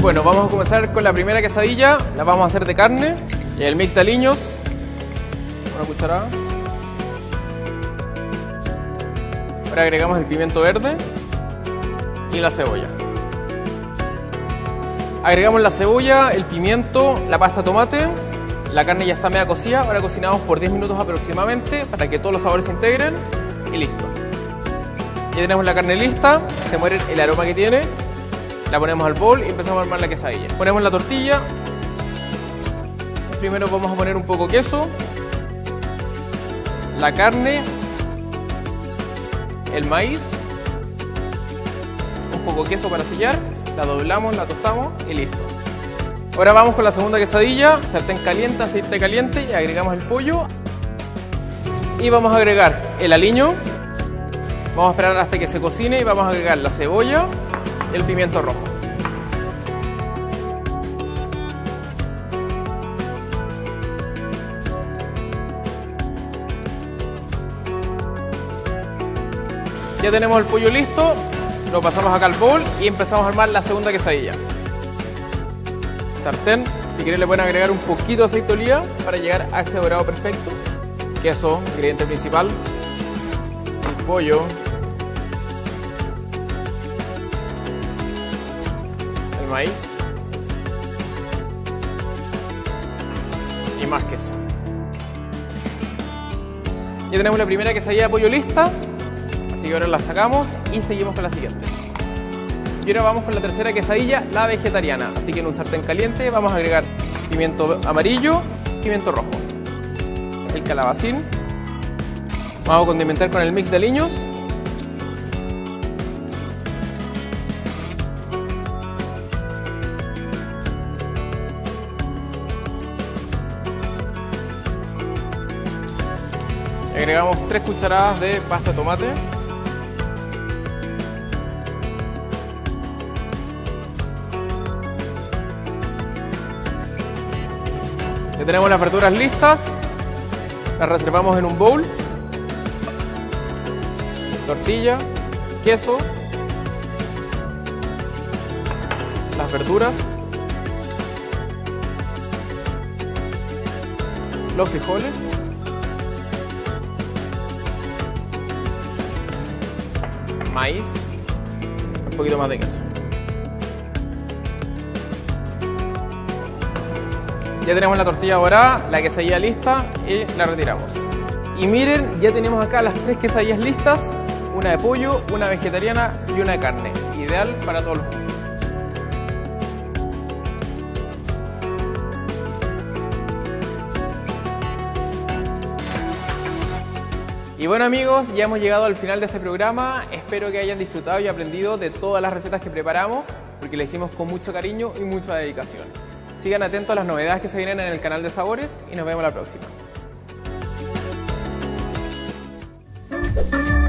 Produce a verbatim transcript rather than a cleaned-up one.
bueno, vamos a comenzar con la primera quesadilla. La vamos a hacer de carne y el mix de aliños. Una cucharada. Ahora agregamos el pimiento verde y la cebolla. Agregamos la cebolla, el pimiento, la pasta de tomate. La carne ya está media cocida. Ahora cocinamos por diez minutos aproximadamente para que todos los sabores se integren y listo. Ya tenemos la carne lista, se muere el aroma que tiene. La ponemos al bowl y empezamos a armar la quesadilla. Ponemos la tortilla. Primero vamos a poner un poco de queso, la carne, el maíz, un poco de queso para sellar, la doblamos, la tostamos y listo. Ahora vamos con la segunda quesadilla, sartén caliente, aceite caliente y agregamos el pollo. Y vamos a agregar el aliño. Vamos a esperar hasta que se cocine y vamos a agregar la cebolla y el pimiento rojo. Ya tenemos el pollo listo, lo pasamos acá al bowl y empezamos a armar la segunda quesadilla. Sartén, si quieren le pueden agregar un poquito de aceite de oliva para llegar a ese dorado perfecto. Queso, ingrediente principal. El pollo. El maíz. Y más queso. Ya tenemos la primera quesadilla de pollo lista. Así que ahora la sacamos y seguimos con la siguiente. Y ahora vamos con la tercera quesadilla, la vegetariana. Así que en un sartén caliente vamos a agregar pimiento amarillo y pimiento rojo. El calabacín. Vamos a condimentar con el mix de aliños. Agregamos tres cucharadas de pasta de tomate. Ya tenemos las verduras listas. Las reservamos en un bowl. Tortilla, queso, las verduras, los frijoles, maíz, un poquito más de queso. Ya tenemos la tortilla dorada, la quesadilla lista y la retiramos. Y miren, ya tenemos acá las tres quesadillas listas. Una de pollo, una vegetariana y una de carne. Ideal para todos los gustos. Y bueno amigos, ya hemos llegado al final de este programa. Espero que hayan disfrutado y aprendido de todas las recetas que preparamos, porque lo hicimos con mucho cariño y mucha dedicación. Sigan atentos a las novedades que se vienen en el canal de Sabores y nos vemos la próxima.